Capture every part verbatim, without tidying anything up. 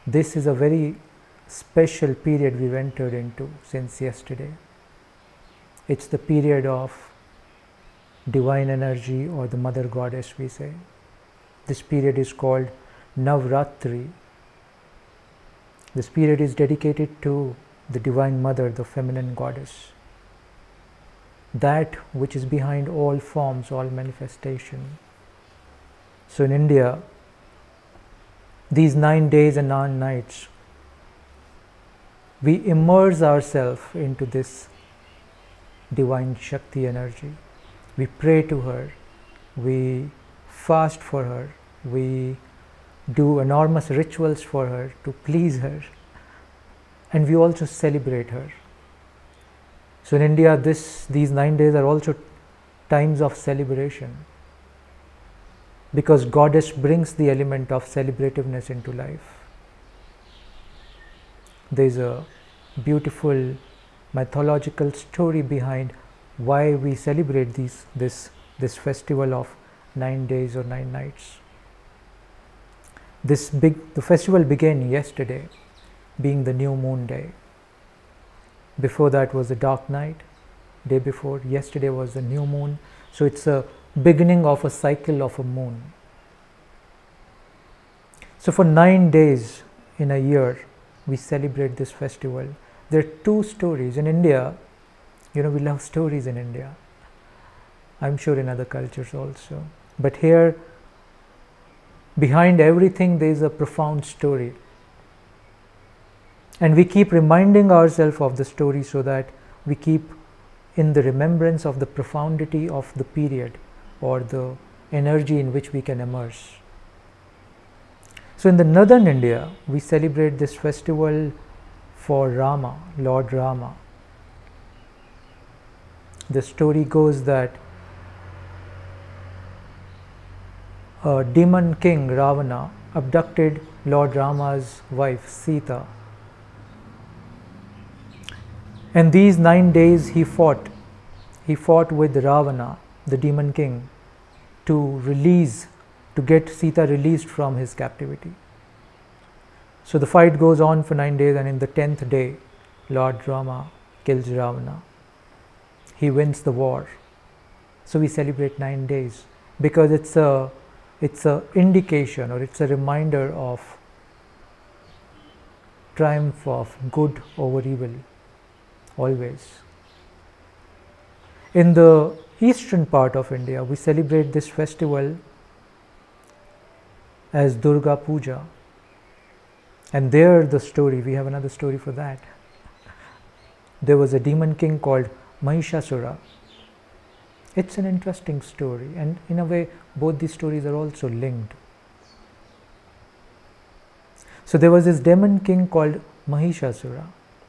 This is a very special period we've entered into since yesterday. It's the period of divine energy, or the mother goddess, we say. This period is called Navratri. This period is dedicated to the divine mother, the feminine goddess, that which is behind all forms, all manifestation. So in India, these nine days and nine nights, we immerse ourselves into this divine Shakti energy. We pray to her, we fast for her, we do enormous rituals for her to please her, and we also celebrate her. So in India, this, these nine days are also times of celebration, because goddess brings the element of celebrativeness into life. There is a beautiful mythological story behind why we celebrate these, this, this festival of nine days or nine nights. This big, the festival began yesterday, being the new moon day. Before that was the dark night, day before. Yesterday was the new moon. So it's a beginning of a cycle of a moon. So for nine days in a year, we celebrate this festival. There are two stories. In India, you know, we love stories in India. I'm sure in other cultures also. But here, behind everything, there is a profound story. And we keep reminding ourselves of the story so that we keep in the remembrance of the profundity of the period, or the energy in which we can immerse. So in the northern India, we celebrate this festival for Rama, Lord Rama. The story goes that a demon king, Ravana, abducted Lord Rama's wife, Sita. And these nine days he fought. He fought with Ravana, the demon king, to release, to get Sita released from his captivity. So the fight goes on for nine days, and in the tenth day, Lord Rama kills Ravana. He wins the war. So we celebrate nine days because it's a it's a indication, or it's a reminder of triumph of good over evil, always. In the eastern part of India, we celebrate this festival as Durga Puja. And there the story, we have another story for that. There was a demon king called Mahishasura. It's an interesting story, and in a way both these stories are also linked. So there was this demon king called Mahishasura.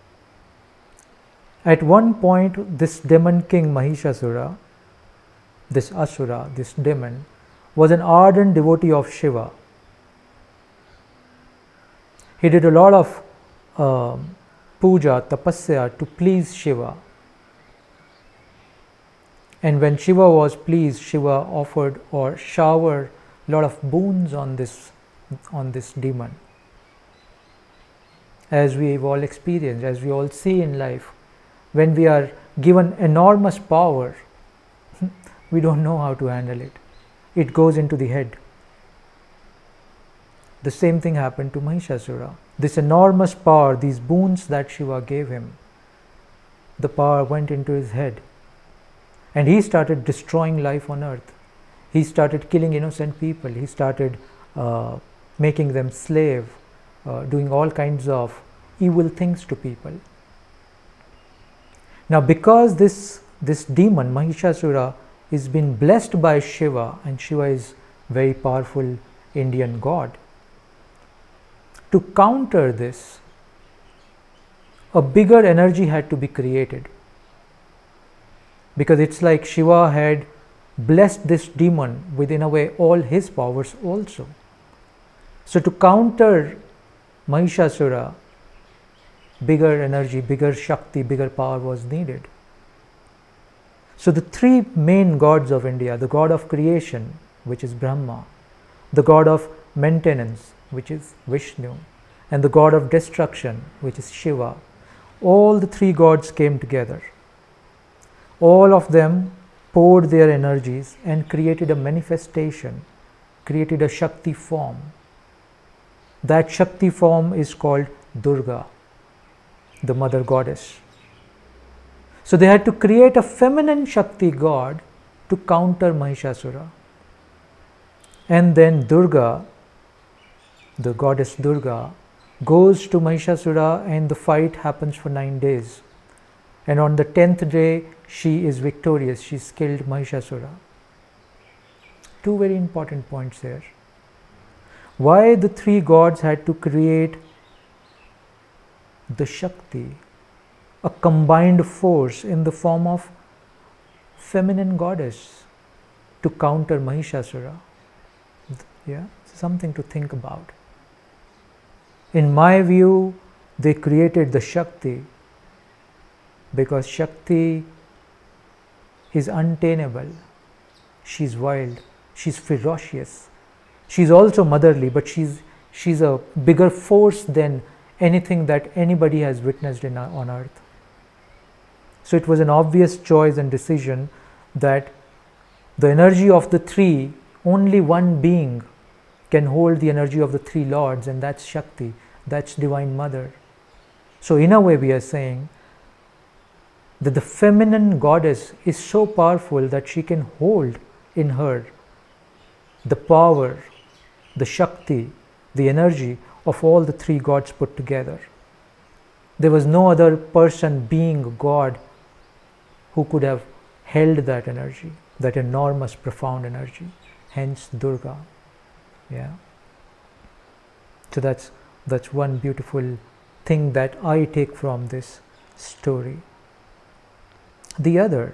At one point, this demon king Mahishasura, this Asura, this demon, was an ardent devotee of Shiva. He did a lot of uh, puja, tapasya to please Shiva. And when Shiva was pleased, Shiva offered or showered a lot of boons on this, on this demon. As we've all experienced, as we all see in life, when we are given enormous power, we don't know how to handle it. It goes into the head. The same thing happened to Mahishasura. This enormous power, these boons that Shiva gave him, the power went into his head. And he started destroying life on earth. He started killing innocent people. He started uh, making them slave, uh, doing all kinds of evil things to people. Now, because this, this demon, Mahishasura, is been blessed by Shiva, and Shiva is very powerful Indian god, to counter this, a bigger energy had to be created. Because it's like Shiva had blessed this demon with, in a way, all his powers also. So to counter Mahishasura, bigger energy, bigger Shakti, bigger power was needed. So the three main gods of India, the god of creation, which is Brahma, the god of maintenance, which is Vishnu, and the god of destruction, which is Shiva, all the three gods came together. All of them poured their energies and created a manifestation, created a Shakti form. That Shakti form is called Durga, the mother goddess. So they had to create a feminine Shakti god to counter Mahishasura. And then Durga, the goddess Durga, goes to Mahishasura, and the fight happens for nine days. And on the tenth day, she is victorious. She's killed Mahishasura. Two very important points here. Why the three gods had to create the Shakti, a combined force in the form of feminine goddess to counter Mahishasura. Yeah, something to think about. In my view, they created the Shakti because Shakti is untamable. She's wild, she's ferocious. She's also motherly, but she's, she's a bigger force than anything that anybody has witnessed in, on earth. So it was an obvious choice and decision that the energy of the three, only one being can hold the energy of the three lords, and that's Shakti, that's Divine Mother. So in a way we are saying that the feminine goddess is so powerful that she can hold in her the power, the Shakti, the energy of all the three gods put together. There was no other person, being, God, who could have held that energy, that enormous, profound energy. Hence Durga. Yeah. So that's that's one beautiful thing that I take from this story. The other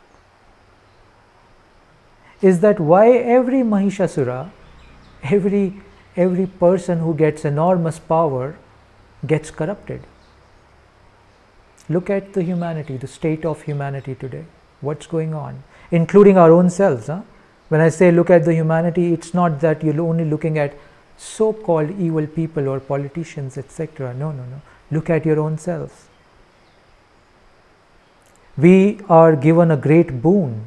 is that why every Mahishasura, every every person who gets enormous power gets corrupted. Look at the humanity, the state of humanity today. What's going on? Including our own selves. Huh? When I say look at the humanity, it's not that you're only looking at so-called evil people or politicians, et cetera. No, no, no. Look at your own selves. We are given a great boon,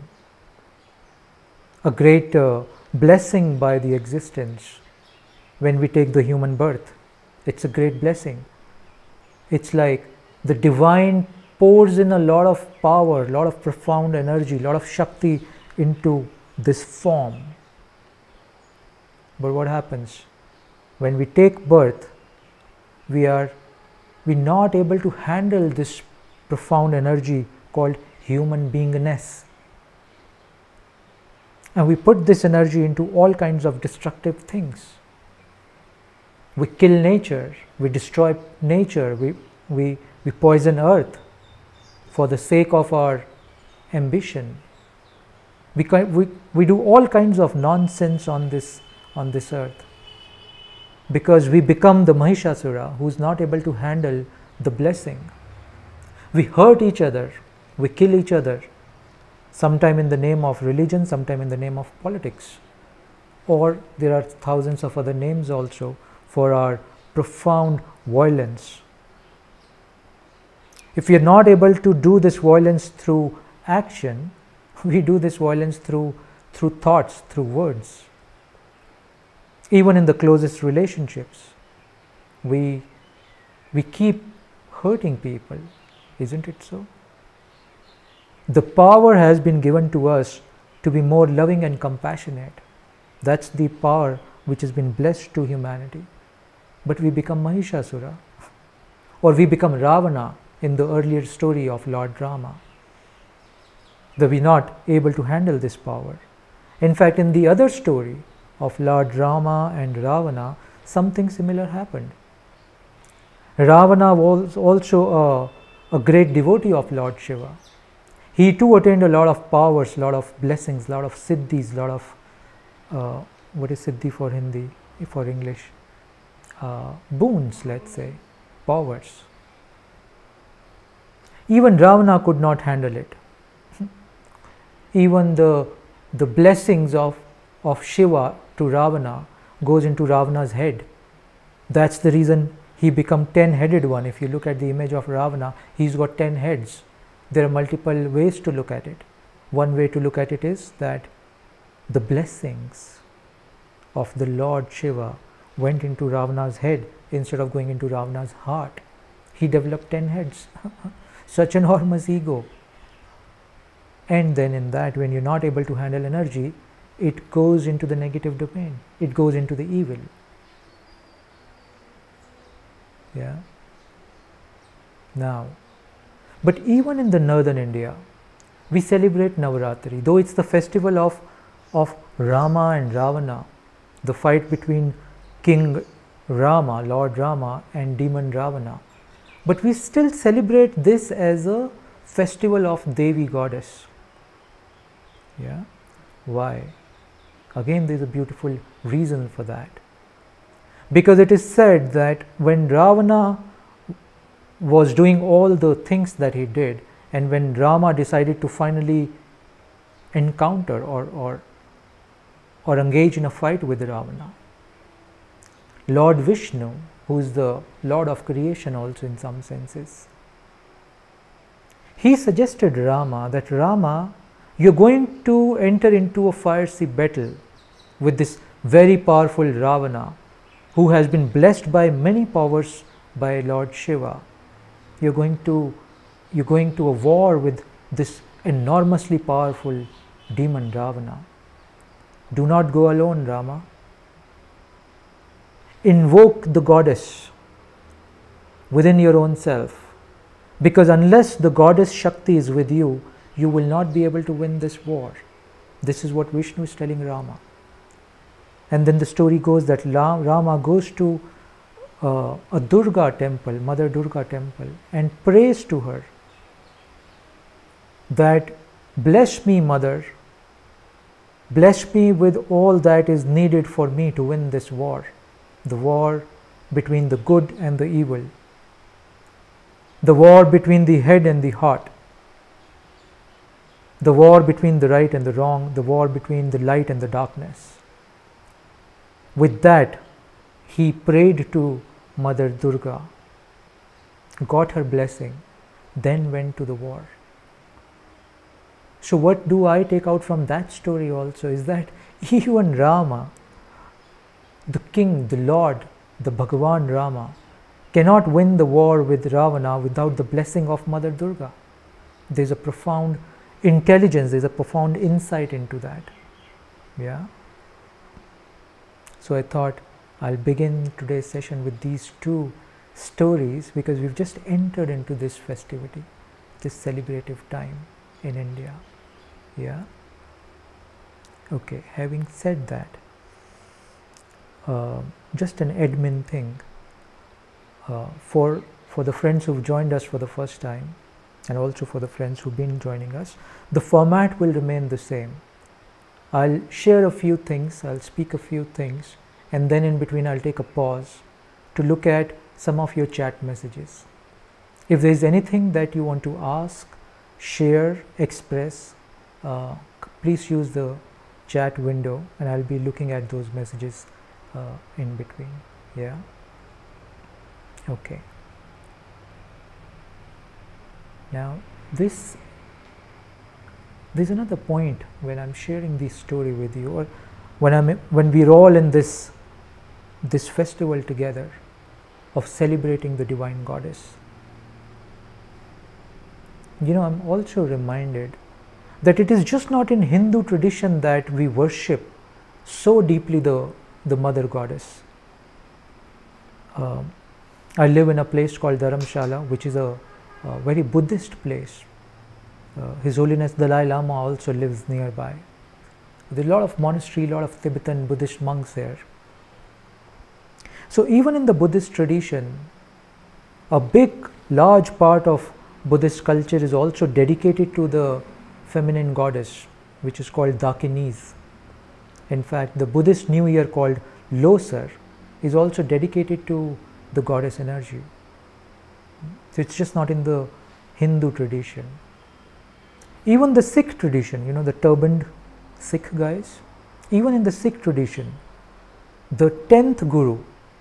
a great uh, blessing by the existence when we take the human birth. It's a great blessing. It's like the divine pours in a lot of power, a lot of profound energy, a lot of Shakti into this form. But what happens? When we take birth, we are we're not able to handle this profound energy called human beingness. And we put this energy into all kinds of destructive things. We kill nature, we destroy nature, we, we, we poison earth for the sake of our ambition. We, we, we do all kinds of nonsense on this, on this earth because we become the Mahishasura who is not able to handle the blessing. We hurt each other, we kill each other, sometime in the name of religion, sometime in the name of politics. Or there are thousands of other names also for our profound violence. If we are not able to do this violence through action, we do this violence through, through thoughts, through words. Even in the closest relationships, we, we keep hurting people, isn't it so? The power has been given to us to be more loving and compassionate. That's the power which has been blessed to humanity. But we become Mahishasura, or we become Ravana in the earlier story of Lord Rama. That we are not able to handle this power. In fact, in the other story of Lord Rama and Ravana, something similar happened. Ravana was also a, a great devotee of Lord Shiva. He too attained a lot of powers, a lot of blessings, a lot of siddhis, a lot of, uh, what is siddhi for Hindi, for English? Uh, boons, let's say, powers. Even Ravana could not handle it. Even the, the blessings of, of Shiva to Ravana goes into Ravana's head. That's the reason he become ten-headed one. If you look at the image of Ravana, he's got ten heads. There are multiple ways to look at it. One way to look at it is that the blessings of the Lord Shiva went into Ravana's head instead of going into Ravana's heart. He developed ten heads. Such enormous ego. And then in that, when you're not able to handle energy, it goes into the negative domain. It goes into the evil. Yeah. Now, but even in the northern India, we celebrate Navaratri, though it's the festival of, of Rama and Ravana, the fight between King Rama, Lord Rama, and demon Ravana. But we still celebrate this as a festival of Devi goddess. Yeah. Why? Again, there is a beautiful reason for that. Because it is said that when Ravana was doing all the things that he did, and when Rama decided to finally encounter or, or, or engage in a fight with Ravana, Lord Vishnu, who is the Lord of creation also in some senses, he suggested Rama that Rama, you are going to enter into a fiery battle with this very powerful Ravana, who has been blessed by many powers by Lord Shiva. You are going to you're going to a war with this enormously powerful demon Ravana. Do not go alone, Rama. Invoke the goddess within your own self, because unless the goddess Shakti is with you, you will not be able to win this war. This is what Vishnu is telling Rama. And then the story goes that Rama goes to uh, a Durga temple, Mother Durga temple, and prays to her that, bless me, Mother, bless me with all that is needed for me to win this war, the war between the good and the evil, the war between the head and the heart, the war between the right and the wrong, the war between the light and the darkness. With that, he prayed to Mother Durga, got her blessing, then went to the war. So what do I take out from that story also is that even Rama, the king, the Lord, the Bhagavan Rama, cannot win the war with Ravana without the blessing of Mother Durga. There is a profound intelligence, there is a profound insight into that. Yeah. So I thought I'll begin today's session with these two stories, because we've just entered into this festivity, this celebrative time in India. Yeah. Okay, having said that, uh, just an admin thing uh, for for the friends who've joined us for the first time, and also for the friends who've been joining us, the format will remain the same. I'll share a few things, I'll speak a few things, and then in between I'll take a pause to look at some of your chat messages. If there is anything that you want to ask, share, express, uh, please use the chat window, and I'll be looking at those messages uh, in between. Yeah. Okay. Now this there's another point when I'm sharing this story with you, or when I'm when we're all in this this festival together of celebrating the divine goddess. You know, I'm also reminded that it is just not in Hindu tradition that we worship so deeply the the mother goddess. Uh, I live in a place called Dharamshala, which is a, a very Buddhist place. Uh, His Holiness Dalai Lama also lives nearby. There are a lot of monastery, a lot of Tibetan Buddhist monks there. So even in the Buddhist tradition, a big, large part of Buddhist culture is also dedicated to the feminine goddess, which is called Dakinis. In fact, the Buddhist New Year called Losar is also dedicated to the goddess energy. So it's just not in the Hindu tradition. Even the Sikh tradition, you know, the turbaned Sikh guys, even in the Sikh tradition, the tenth Guru,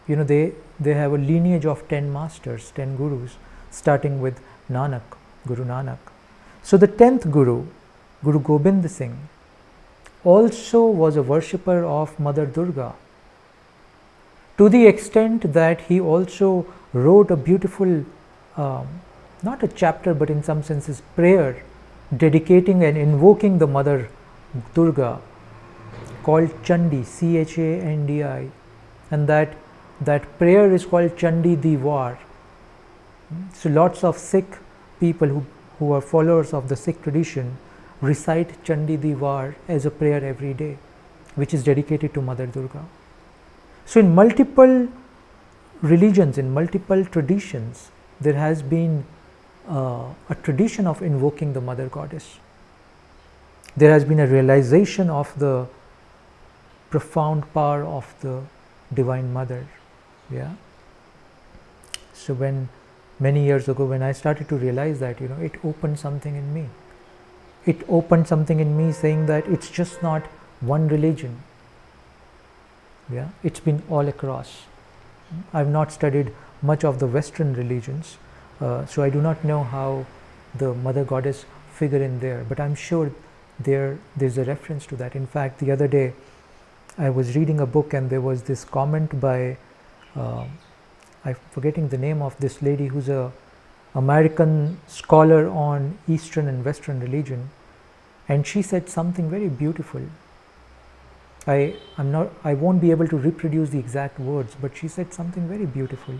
you know, they, they have a lineage of ten masters, ten gurus, starting with Nanak, Guru Nanak. So the tenth Guru, Guru Gobind Singh, also was a worshipper of Mother Durga, to the extent that he also wrote a beautiful, um, not a chapter, but in some senses prayer, dedicating and invoking the Mother Durga, called Chandi, C H A N D I, and that, that prayer is called Chandi Diwar. So lots of Sikh people who, who are followers of the Sikh tradition recite Chandi Diwar as a prayer every day, which is dedicated to Mother Durga. So in multiple religions, in multiple traditions, there has been uh, a tradition of invoking the Mother Goddess. There has been a realization of the profound power of the Divine Mother. Yeah. So when many years ago, when I started to realize that, you know, it opened something in me. It opened something in me saying that it's just not one religion. Yeah, it's been all across. I've not studied much of the Western religions, uh, so I do not know how the Mother Goddess figure in there, but I'm sure there there's a reference to that. In fact, the other day I was reading a book and there was this comment by, uh, I'm forgetting the name of this lady who's a American scholar on Eastern and Western religion, and she said something very beautiful. I am not I won't be able to reproduce the exact words, but she said something very beautiful.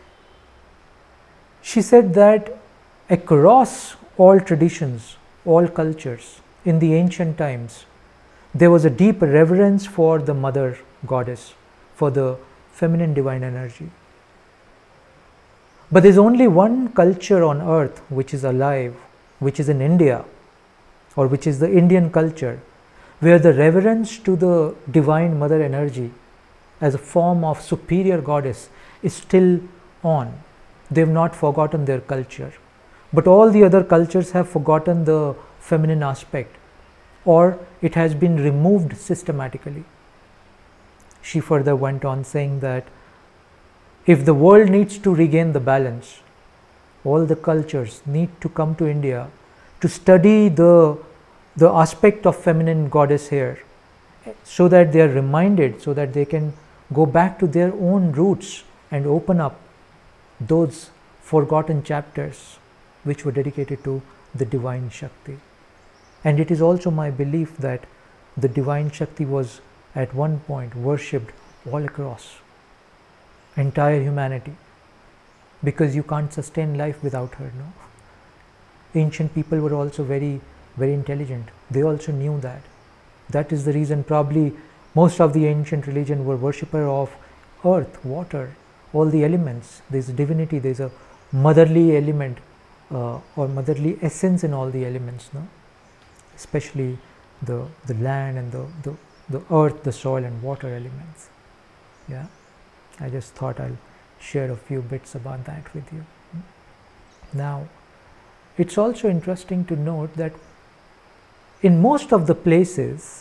She said that across all traditions, all cultures, in the ancient times, there was a deep reverence for the Mother Goddess, for the feminine divine energy. But there is only one culture on earth which is alive, which is in India, or which is the Indian culture, where the reverence to the Divine Mother energy as a form of superior goddess is still on. They have not forgotten their culture. But all the other cultures have forgotten the feminine aspect, or it has been removed systematically. She further went on saying that if the world needs to regain the balance, all the cultures need to come to India to study the the aspect of feminine goddess here, so that they are reminded, so that they can go back to their own roots and open up those forgotten chapters which were dedicated to the Divine Shakti. And it is also my belief that the Divine Shakti was at one point worshipped all across entire humanity, because you can't sustain life without her. No, ancient people were also very very intelligent. They also knew that. That is the reason probably most of the ancient religion were worshipper of earth, water, all the elements. There is a divinity, there is a motherly element uh, or motherly essence in all the elements, no? Especially the, the land and the, the, the earth, the soil and water elements. Yeah, I just thought I'll share a few bits about that with you. Now, it's also interesting to note that in most of the places,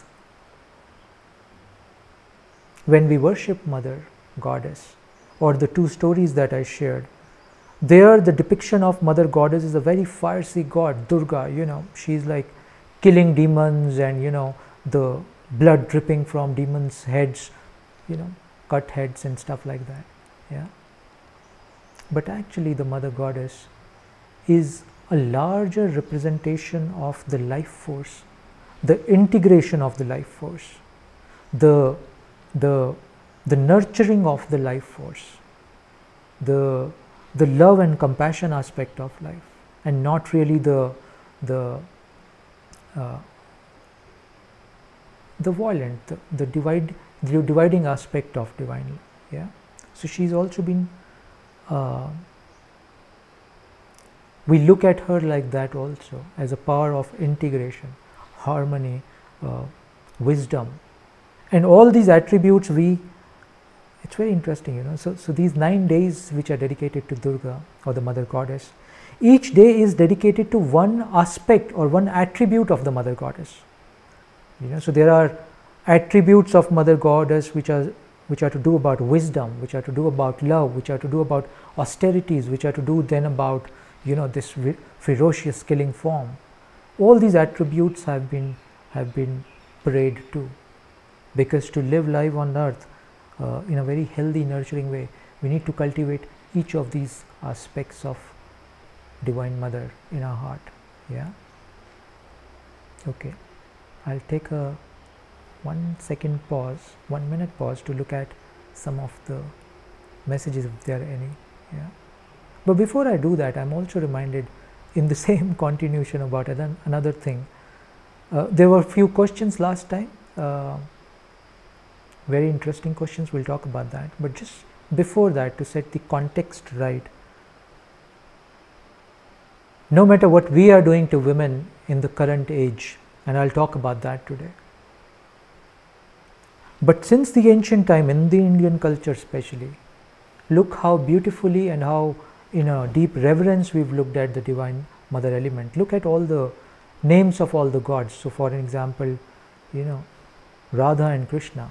when we worship Mother Goddess, or the two stories that I shared, there the depiction of Mother Goddess is a very fiery god, Durga. You know, she's like killing demons, and you know, the blood dripping from demons' heads, you know, cut heads and stuff like that. Yeah. But actually, the Mother Goddess is a larger representation of the life force, the integration of the life force, the the the nurturing of the life force, the the love and compassion aspect of life, and not really the the uh, the violent, the, the divide the dividing aspect of divine love. Yeah. So she's also been uh, we look at her like that also, as a power of integration, harmony, uh, wisdom, and all these attributes we, it's very interesting, you know. So, so these nine days which are dedicated to Durga or the Mother Goddess, each day is dedicated to one aspect or one attribute of the Mother Goddess. You know, so there are attributes of Mother Goddess which are which are to do about wisdom, which are to do about love, which are to do about austerities, which are to do then about, you know, this ferocious killing form. All these attributes have been have been prayed to, because to live life on earth uh, in a very healthy, nurturing way, we need to cultivate each of these aspects of Divine Mother in our heart. Yeah. Okay. I'll take a one second pause, one minute pause to look at some of the messages if there are any. Yeah. But before I do that, I'm also reminded in the same continuation about another thing. Uh, there were a few questions last time, uh, very interesting questions, we'll talk about that. But just before that, to set the context right, no matter what we are doing to women in the current age, and I'll talk about that today, but since the ancient time, in the Indian culture especially, look how beautifully and how in a deep reverence we've looked at the Divine Mother element. Look at all the names of all the gods. So for example, you know, Radha and Krishna.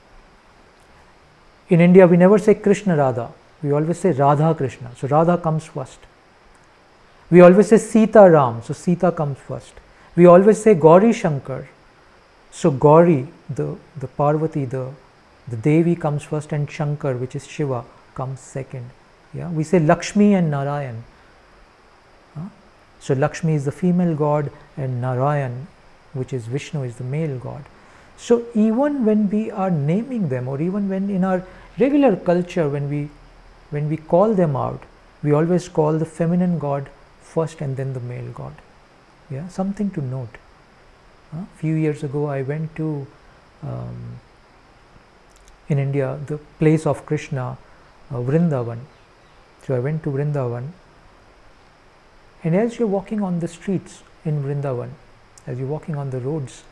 In India we never say Krishna Radha, we always say Radha Krishna, so Radha comes first. We always say Sita Ram, so Sita comes first. We always say Gauri Shankar, so Gauri, the, the Parvati, the, the Devi comes first, and Shankar, which is Shiva, comes second. Yeah, we say Lakshmi and Narayan. Huh? So Lakshmi is the female god and Narayan, which is Vishnu, is the male god. So even when we are naming them, or even when in our regular culture when we when we call them out, we always call the feminine god first and then the male god. Yeah, something to note. A uh, few years ago I went to um, in India the place of Krishna, uh, Vrindavan. So I went to Vrindavan, and as you're walking on the streets in Vrindavan, as you're walking on the roads,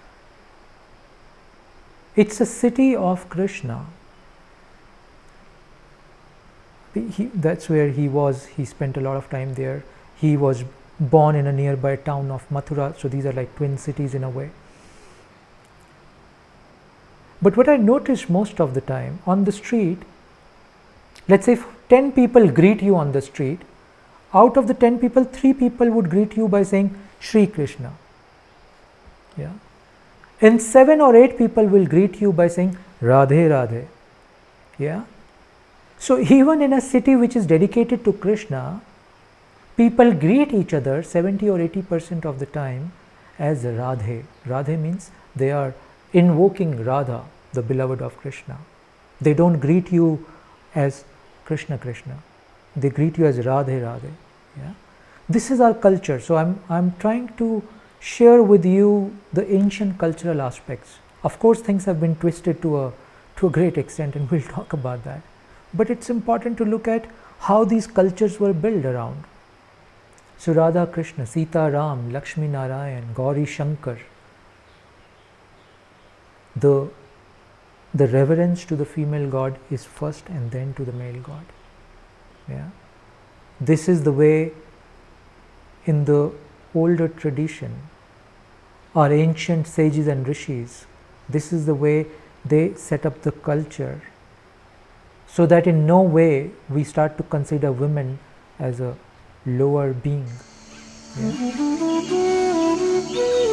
it's a city of Krishna. He, that's where he was, he spent a lot of time there. He was born in a nearby town of Mathura, so these are like twin cities in a way. But what I noticed most of the time on the street, let's say if ten people greet you on the street, out of the ten people, three people would greet you by saying Shri Krishna. Yeah. And seven or eight people will greet you by saying Radhe Radhe. Yeah. So even in a city which is dedicated to Krishna, people greet each other seventy or eighty percent of the time as Radhe. Radhe means they are invoking Radha, the beloved of Krishna. They don't greet you as Krishna Krishna. They greet you as Radhe Radhe. Yeah. This is our culture. So I'm I'm trying to share with you the ancient cultural aspects. Of course, things have been twisted to a to a great extent, and we'll talk about that. But it's important to look at how these cultures were built around. So Radha Krishna, Sita Ram, Lakshmi Narayan, Gauri Shankar. The, the reverence to the female god is first and then to the male god. Yeah. This is the way in the older tradition, our ancient sages and rishis, this is the way they set up the culture, so that in no way we start to consider women as a lower being. Yeah.